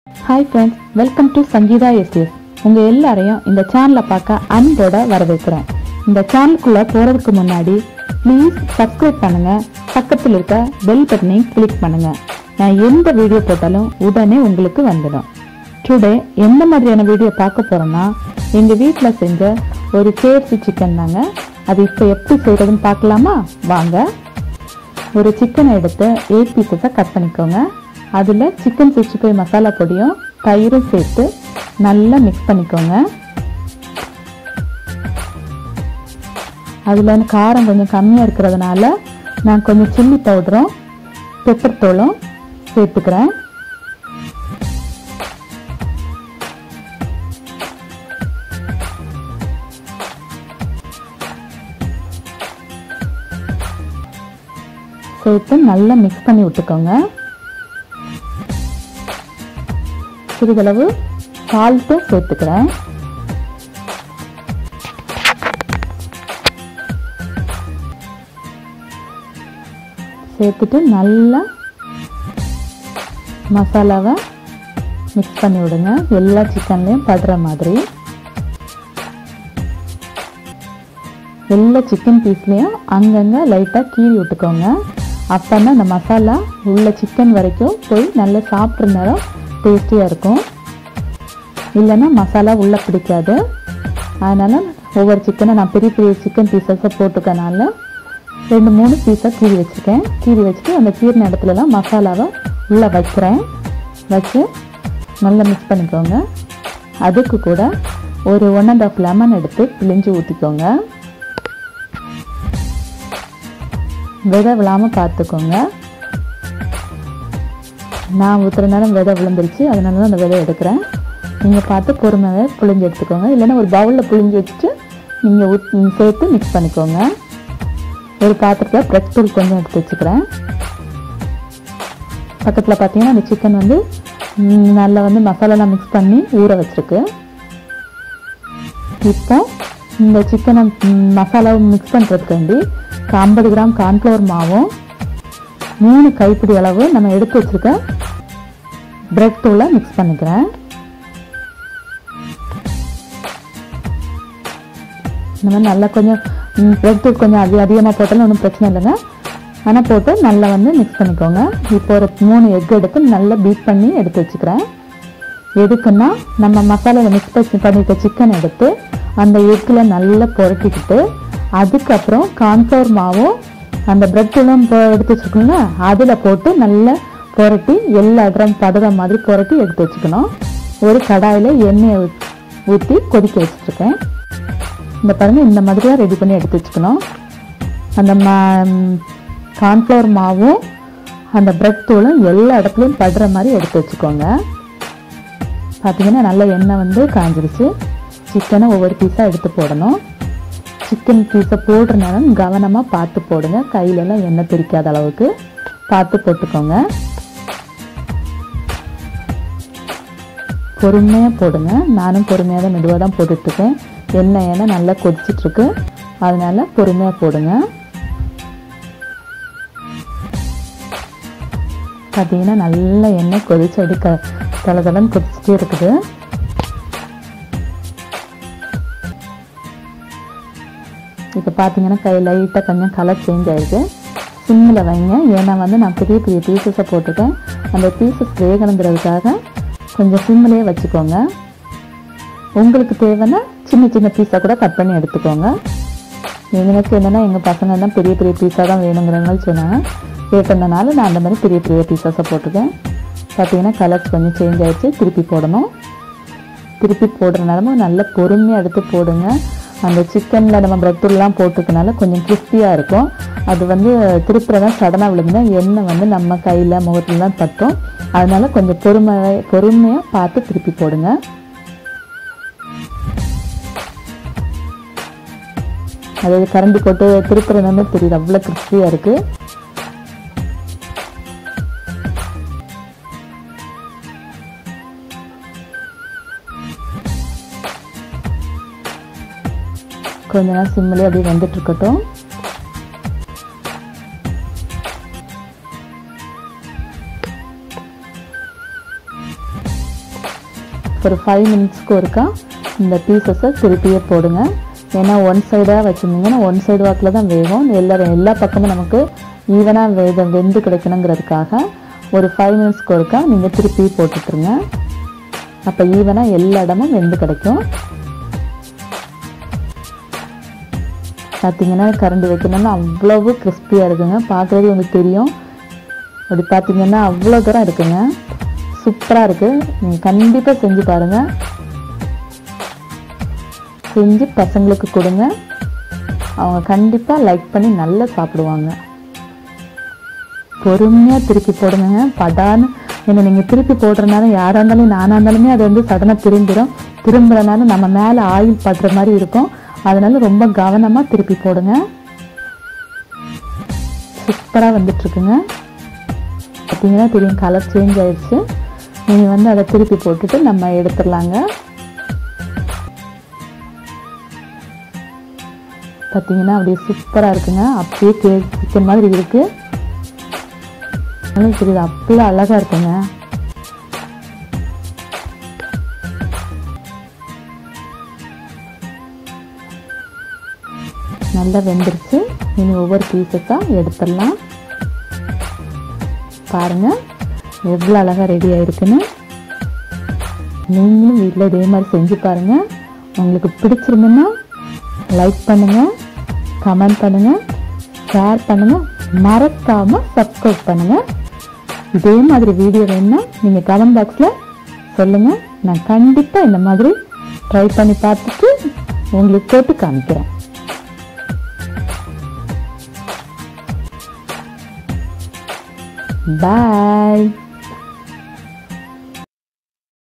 Hi friends, welcome to Sangeetha SS. உங்கள் எல்லாரையும் இந்த சேனலை பார்க்க அன்போட வரவேற்கிறேன். இந்த சேனலுக்குள்ளே போகிறதுக்கு முன்னாடி ப்ளீஸ் சப்ஸ்கிரைப் பண்ணுங்கள், பக்கத்தில் இருக்க பெல் பட்டனையும் கிளிக் பண்ணுங்கள். நான் எந்த வீடியோ போட்டாலும் உடனே உங்களுக்கு வந்துடும். டுடே எந்த மாதிரியான வீடியோ பார்க்க போகிறோன்னா, எங்கள் வீட்டில் செஞ்ச ஒரு KFC சிக்கன் தாங்க. அது இப்போ எப்படி செய்கிறதுன்னு பார்க்கலாமா? வாங்க. ஒரு சிக்கனை எடுத்து 8 பீசஸாக கட் பண்ணிக்கோங்க. அதில் சிக்கன் 65 மசாலா பொடியும் தயிரும் சேர்த்து நல்லா மிக்ஸ் பண்ணிக்கோங்க. அதில் காரம் கொஞ்சம் கம்மியாக இருக்கிறதுனால நான் கொஞ்சம் சில்லி பவுடரும் பெப்பர் தூளும் சேர்த்துக்கிறேன். சேர்த்து நல்லா மிக்ஸ் பண்ணி விட்டுக்கோங்க. சிறிதளவு சால்ட்டும் சேர்த்துக்கிறேன். சேர்த்துட்டு நல்லா மசாலாவை மிக்ஸ் பண்ணி விடுங்க, எல்லா சிக்கன்லையும் படுற மாதிரி. எல்லா சிக்கன் பீஸ்லையும் அங்கங்கே லைட்டாக கீறி விட்டுக்கோங்க. அப்போன்னா அந்த மசாலா உள்ள சிக்கன் வரைக்கும் போய் நல்லா சாப்பிட்ற நேரம் டேஸ்டியாக இருக்கும். இல்லைன்னா மசாலா உள்ளே பிடிக்காது. அதனால் ஒவ்வொரு சிக்கனை நான் பெரிய பெரிய சிக்கன் பீசஸை போட்டுக்கனால 2-3 பீஸாக கீறி வச்சுருக்கேன். கீறி வச்சுட்டு அந்த கீறின இடத்துலலாம் மசாலாவை உள்ளே வைக்கிறேன். வச்சு நல்லா மிக்ஸ் பண்ணிக்கோங்க. அதுக்கு கூட ஒரு 1½ லெமன் எடுத்து பிழிஞ்சு ஊற்றிக்கோங்க. விதை விழாமல் பார்த்துக்கோங்க. நான் ஊற்றுற நேரம் விதை விழுந்துருச்சு, அதனால தான் அந்த விதை எடுக்கிறேன். நீங்கள் பார்த்து பொறுமையாக புழிஞ்சு எடுத்துக்கோங்க. இல்லைன்னா ஒரு பவுலில் புழிஞ்சு வச்சுட்டு நீங்கள் சேர்த்து மிக்ஸ் பண்ணிக்கோங்க. ஒரு பாத்திரத்தில் ப்ரெஸ் தூள் கொஞ்சம் எடுத்து வச்சுக்கிறேன். பக்கத்தில் பார்த்தீங்கன்னா அந்த சிக்கன் வந்து நல்லா வந்து மசாலாலாம் மிக்ஸ் பண்ணி ஊற வச்சுருக்கு. இப்போ இந்த சிக்கனை மசாலாவை மிக்ஸ் பண்ணுறதுக்கு வேண்டி 50 கிராம் கார்ன்ஃப்ளவர் மாவும் 3 கைப்பிடி அளவு நம்ம எடுத்து வச்சுருக்க பிரெட் தூளை மிக்ஸ் பண்ணிக்கிறேன். இந்த மாதிரி நல்லா கொஞ்சம் பிரெட் தூள் கொஞ்சம் அதிகமாக போட்டாலும் ஒன்றும் பிரச்சனை இல்லைங்க. ஆனால் போட்டு நல்லா வந்து மிக்ஸ் பண்ணிக்கோங்க. இப்போ ஒரு 3 எக் எடுத்து நல்லா பீட் பண்ணி எடுத்து வச்சுக்கிறேன். எதுக்குன்னா நம்ம மசாலாவில் மிக்ஸ் பண்ணிட்ட சிக்கன் எடுத்து அந்த எக்கில் நல்லா புரட்டிக்கிட்டு அதுக்கப்புறம் கார்ன்ஃப்ளவர் மாவும் அந்த பிரெட் தூளும் எடுத்து வச்சுருக்கோங்க, அதில் போட்டு நல்லா புரட்டி எல்லா இடம் படுற மாதிரி புரட்டி எடுத்து வச்சுக்கணும். ஒரு கடாயில் எண்ணெயை ஊற்றி கொதிக்க வச்சுருக்கேன். இந்த பாருங்கள், இந்த மாதிரி தான் ரெடி பண்ணி எடுத்து வச்சுக்கணும். அந்த கார்ன்ஃப்ளவர் மாவும் அந்த பிரெட் தூளும் எல்லா இடத்துலையும் படுற மாதிரி எடுத்து வச்சுக்கோங்க. பார்த்தீங்கன்னா நல்லா எண்ணெய் வந்து காஞ்சிருச்சு. சிக்கனை ஒவ்வொரு பீஸாக எடுத்து போடணும். சிக்கன் பீஸை போடுற நேரம் கவனமாக பார்த்து போடுங்க. கையிலெல்லாம் எண்ணெய் பிரிக்காத அளவுக்கு பார்த்து போட்டுக்கோங்க. பொறுமையாக போடுங்க. நானும் பொறுமையாக தான் மெதுவாக தான் போட்டுட்ருக்கேன். எண்ணெய் நல்லா கொதிச்சிட்ருக்கு, அதனால பொறுமையாக போடுங்க. பார்த்தீங்கன்னா நல்ல எண்ணெய் கொதிச்சு அப்படி தளதளன்னு கொதிச்சுட்டே இருக்குது. இப்போ பார்த்தீங்கன்னா லைட்டாக கொஞ்சம் கலர் சேஞ்ச் ஆகிருக்கு. சிம்மில் வைங்க. ஏன்னா வந்து நான் பெரிய பெரிய பீசஸை போட்டுட்டேன். அந்த பீசஸ் வேகணுங்கிறதுக்காக கொஞ்சம் சிம்மிலே வச்சுக்கோங்க. உங்களுக்கு தேவைன்னா சின்ன சின்ன பீஸாக கூட கட் பண்ணி எடுத்துக்கோங்க. எனக்கு என்னென்னா எங்கள் பசங்க தான் பெரிய பெரிய பீஸாக தான் வேணுங்கிறவங்க சொன்னாங்க. கேட்டதுனால நான் அந்த மாதிரி பெரிய பெரிய பீஸஸை போட்டுக்கேன். பார்த்தீங்கன்னா கலர்ஸ் கொஞ்சம் சேஞ்ச் ஆகிடுச்சு. திருப்பி போடணும். திருப்பி போடுற நேரமும் நல்லா பொறுமையாக எடுத்து போடுங்க. அந்த சிக்கனில் நம்ம பிரெட் தூள்லாம் போட்டுக்கனால கொஞ்சம் கிறிஸ்பியாக இருக்கும். அது வந்து திருப்புறதான் சடனாக விழுந்துன்னா எண்ணெய் வந்து நம்ம கையில் முகத்துலலாம் தட்டும். அதனால கொஞ்சம் பொறுமையாக பார்த்து திருப்பி போடுங்க. அதாவது கரண்டி போட்டு திருப்புறதுமே தெரியுது, அவ்வளோ கிறிஸ்பியாக இருக்குது. கொஞ்ச நேரம் சிம்மிலே அப்படியே வந்துட்டு இருக்கட்டும். ஒரு 5 மினிட்ஸ்க்கு ஒருக்கா இந்த பீசஸை திருப்பியே போடுங்க. ஏன்னா ஒன் சைடாக வச்சுருந்தீங்கன்னா ஒன் சைடு வாக்கில் தான் வேகும். எல்லா பக்கமும் நமக்கு ஈவனாக வெந்து கிடைக்கணுங்கிறதுக்காக ஒரு 5 மினிட்ஸ்க்கு ஒருக்கா நீங்கள் திருப்பி போட்டுட்ருங்க. அப்போ ஈவனாக எல்லா இடமும் வெந்து கிடைக்கும். பார்த்தீங்கன்னா கரண்டி வைக்கணும்னா அவ்வளவு கிறிஸ்பியாக இருக்குங்க. பார்க்குறது உங்களுக்கு தெரியும். அப்படி பார்த்தீங்கன்னா அவ்வளோ தூரம் இருக்குங்க. சூப்பராக இருக்குது. நீங்கள் கண்டிப்பாக செஞ்சு பாருங்கள். செஞ்சு பசங்களுக்கு கொடுங்க. அவங்க கண்டிப்பாக லைக் பண்ணி நல்லா சாப்பிடுவாங்க. பொறுமையாக திருப்பி போடுங்க. படான்னு என்ன நீங்கள் திருப்பி போடுறதுனால யாராக இருந்தாலும் நானாக இருந்தாலுமே அது வந்து சடனாக திரும்புறதுனால நம்ம மேலே ஆயில் படுற மாதிரி இருக்கும். அதனால ரொம்ப கவனமாக திருப்பி போடுங்க. சூப்பராக வந்துட்டுருக்குங்க. பார்த்தீங்கன்னா தெரியும் கலர் சேஞ்ச் ஆயிடுச்சு. நீங்கள் வந்து அதை திருப்பி போட்டுட்டு நம்ம எடுத்துடலாங்க. பார்த்தீங்கன்னா அப்படியே சூப்பராக இருக்குங்க. அப்படியே சிக்கன் மாதிரி இருக்குது. தெரியுது அப்படியே அழகாக இருக்குங்க. நல்லா வெந்துருச்சு. இனி ஒவ்வொரு பீஸஸாக எடுத்துடலாம். பாருங்கள் எவ்வளோ அழகாக ரெடி ஆகிருக்குன்னு. நீங்களும் வீட்டில் இதே மாதிரி செஞ்சு பாருங்கள். உங்களுக்கு பிடிச்சிருந்துன்னா லைக் பண்ணுங்கள், கமெண்ட் பண்ணுங்கள், ஷேர் பண்ணுங்கள், மறக்காமல் சப்ஸ்கிரைப் பண்ணுங்கள். இதே மாதிரி வீடியோ வேணும்னா நீங்கள் கமெண்ட் பாக்ஸில் சொல்லுங்கள். நான் கண்டிப்பாக இந்த மாதிரி ட்ரை பண்ணி பார்த்துட்டு உங்களுக்கு போட்டு காமிக்கிறேன். பாய்.